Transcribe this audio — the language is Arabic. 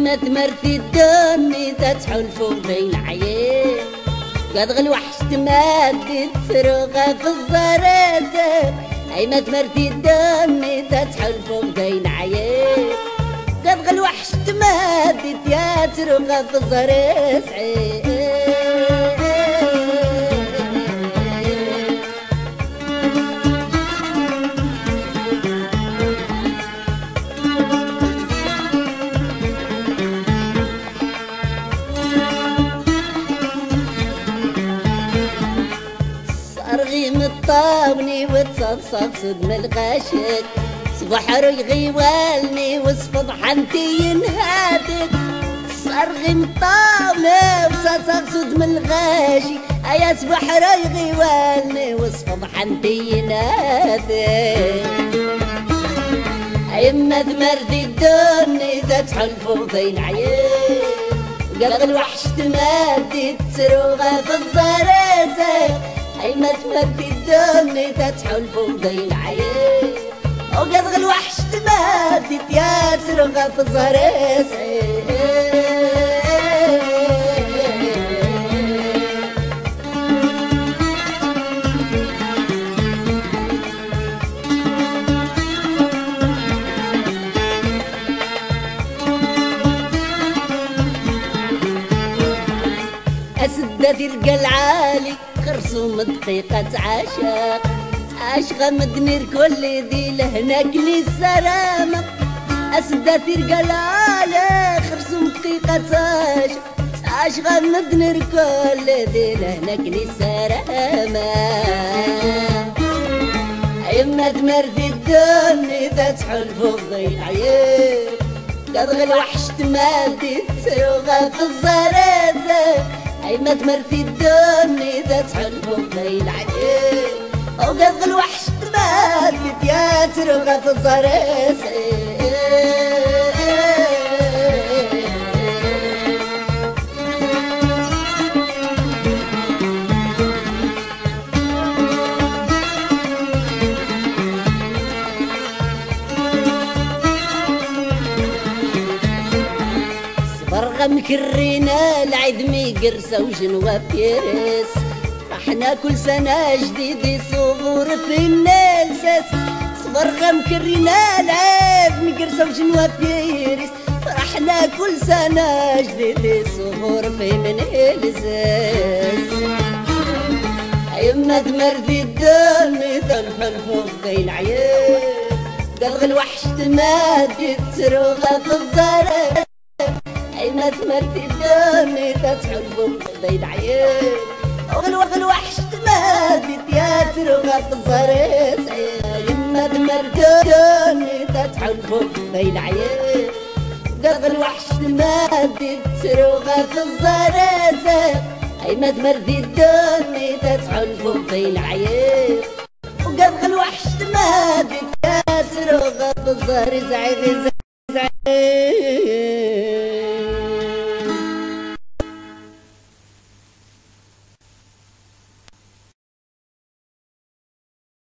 ايما تمرتي الدني تتحل فوق بين عيين قد الوحش تمادي تفرغها في الزرازة ايما تمرتي الدني تتحل فوق بين عيين قد الوحش تمادي تفرغها في الزرازة أرغيم الطاوني وتصفصف صدم الغاشك صبحر يغيوالني وصفض حنتي ينهاتك أرغيم الطاوني وتصفصف صدم الغاشي أيا صبحر يغيوالني وصفض حنتي ينهاتك أيما ثمرتي الدني تتحل فوق بين عيين قلق الوحش تمادي تسروغها في الزرازة ايما تمدي الدني تتحل فوق بين عيين وقلق الوحش تمادي تسروغها في الزرازة أسدة القلعالي خرصوم دقيقة عشاق عاشقة مدنير كل ذي لهناك لي السلامة أسدة القلعالي خرصوم دقيقة عاشقة مدنير كل ذي لهناك لي السلامة أيما تمرتي الدني تتحل فوق ضي العيين قد الوحش تمادي تسروغها في الزرازة ايما تمرتي الدني تتحل فوق بين عيين وقد الوحش تمادي تسروغها في الزرازة برغم كرينا العدمي قرصة وجنوة بيرس رحنا كل سنة جديد صغور في النلسس برغم كرينا العدمي قرصة وجنوة بيرس رحنا كل سنة جديد صغور في النلسس ايما تمرتي الدني تنحل فوق بين عيين قلق الوحش تمادي تسروغها في الزرازة ايما تمرتي الدني تتحل فوق بين عيين وقلق الوحش تمادي تسروغها في الزرازة ايما تمرتي الدني تتحل فوق بين عيين قلق الوحش تمادي تسروغها في الزرازة ايما تمرتي الدني تتحل فوق بين عيين وقلق الوحش تمادي تسروغها في الزرازة